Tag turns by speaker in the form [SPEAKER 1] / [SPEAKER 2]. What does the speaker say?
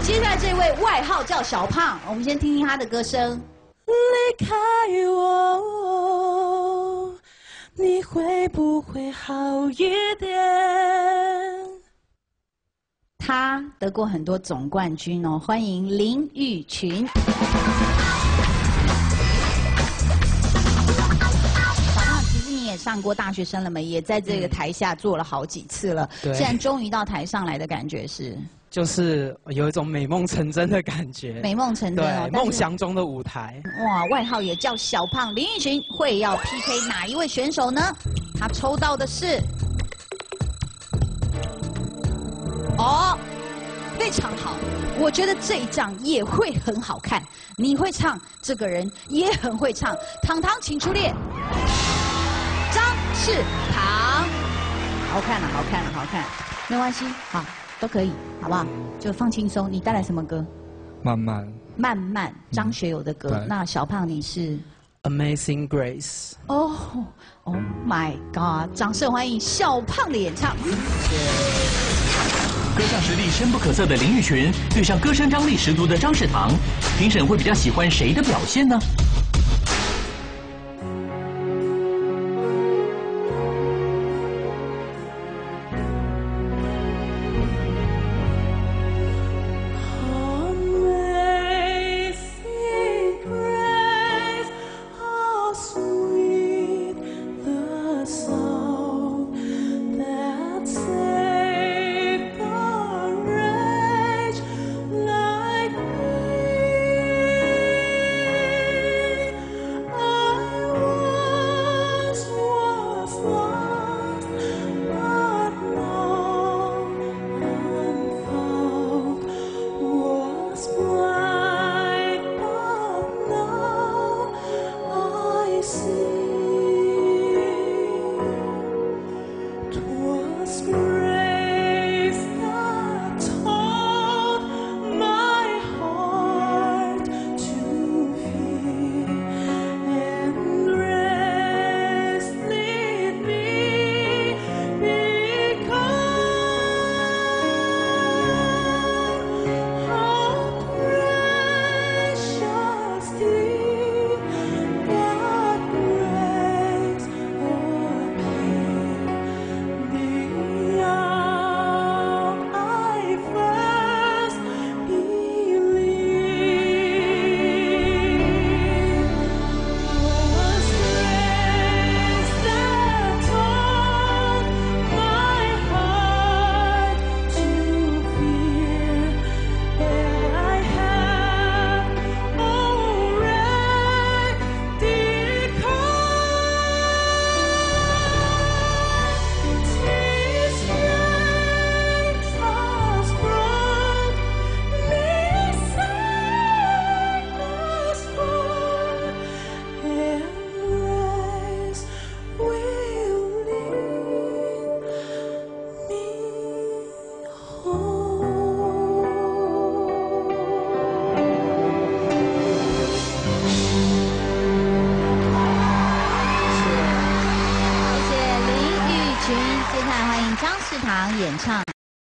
[SPEAKER 1] 接下来这位外号叫小胖，我们先听听他的歌声。
[SPEAKER 2] 离开我，你会不会好一点？
[SPEAKER 1] 他得过很多总冠军哦，欢迎林玉群。小胖，其实你也上过大学生了没？也在这个台下做了好几次了。
[SPEAKER 2] 对。
[SPEAKER 1] 现在终于到台上来的感觉是？
[SPEAKER 2] 就是有一种美梦成真的感觉。
[SPEAKER 1] 美梦成真哦，
[SPEAKER 2] 对，梦想中的舞台。
[SPEAKER 1] 哇，外号也叫小胖，林玉群会要 PK 哪一位选手呢？他抽到的是。哦，非常好，我觉得这一仗也会很好看。你会唱，这个人也很会唱。糖糖，请出列。张世堂，好看了，好看了，好看，没关系，好，都可以，好不好？就放轻松。你带来什么歌？
[SPEAKER 2] 慢慢。
[SPEAKER 1] 慢慢，张学友的歌。那小胖你是
[SPEAKER 2] ？Amazing Grace。
[SPEAKER 1] 哦 ，Oh my God！ 掌声欢迎小胖的演唱。
[SPEAKER 3] 歌唱实力深不可测的林玉群对上歌声张力十足的张世堂，评审会比较喜欢谁的表现呢？